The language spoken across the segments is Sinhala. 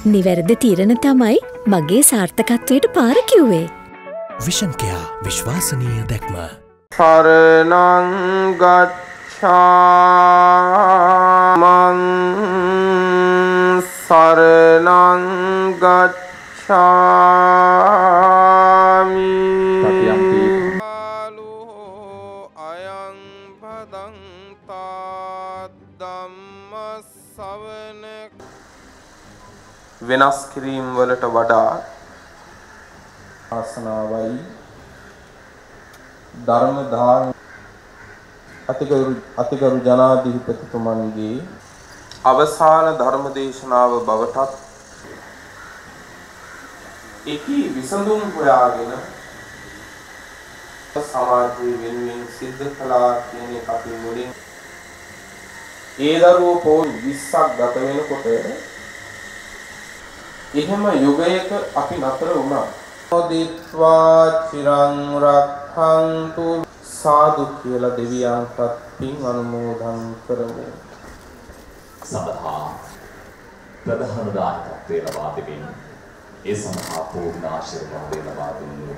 නිවැරදි තීරණ තමයි මගේ සාර්ථකත්වයට පාර කිව්වේ. විෂන් කෙයා විශ්වාසනීය දැක්ම. සරණං ගච්ඡාමං සරණං ගච්ඡාමි. අයං භදංතා ධම්ම ශ්‍රවණ වෙනස් කිරීම වලට වඩා ආසනාවයි ධර්ම දාන අතිගරු ජනාධිපතිතුමන්ගේ අවසාන ධර්ම දේශනාව බවටත් ඒකී විසඳුම් හොයාගෙන සමාජයේ වෙනුවෙන් සිද්ධ කළා කියන එක අපි මුලින් ඒ දරුවෝ පොල් 20ක් ගත වෙනකොට එහෙම යුගයක අපි නතර වුණා. මොදිත්වා චිරං රක්ඛන්තු සාදු කියලා දෙවියන්ට පින් අනුමෝදන් කරමු. සඳහා ප්‍රධාන දායකත්වය ලබා දෙමින් ඒ සඳහා පූර්ණ ආශිර්වාදය ලබා දුන්නු.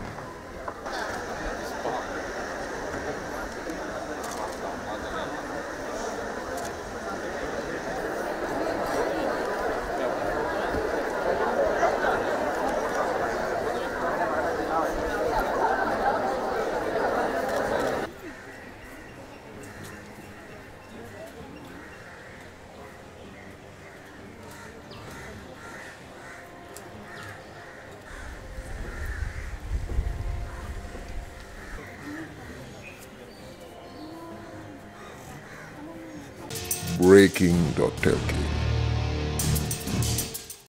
Breaking.lk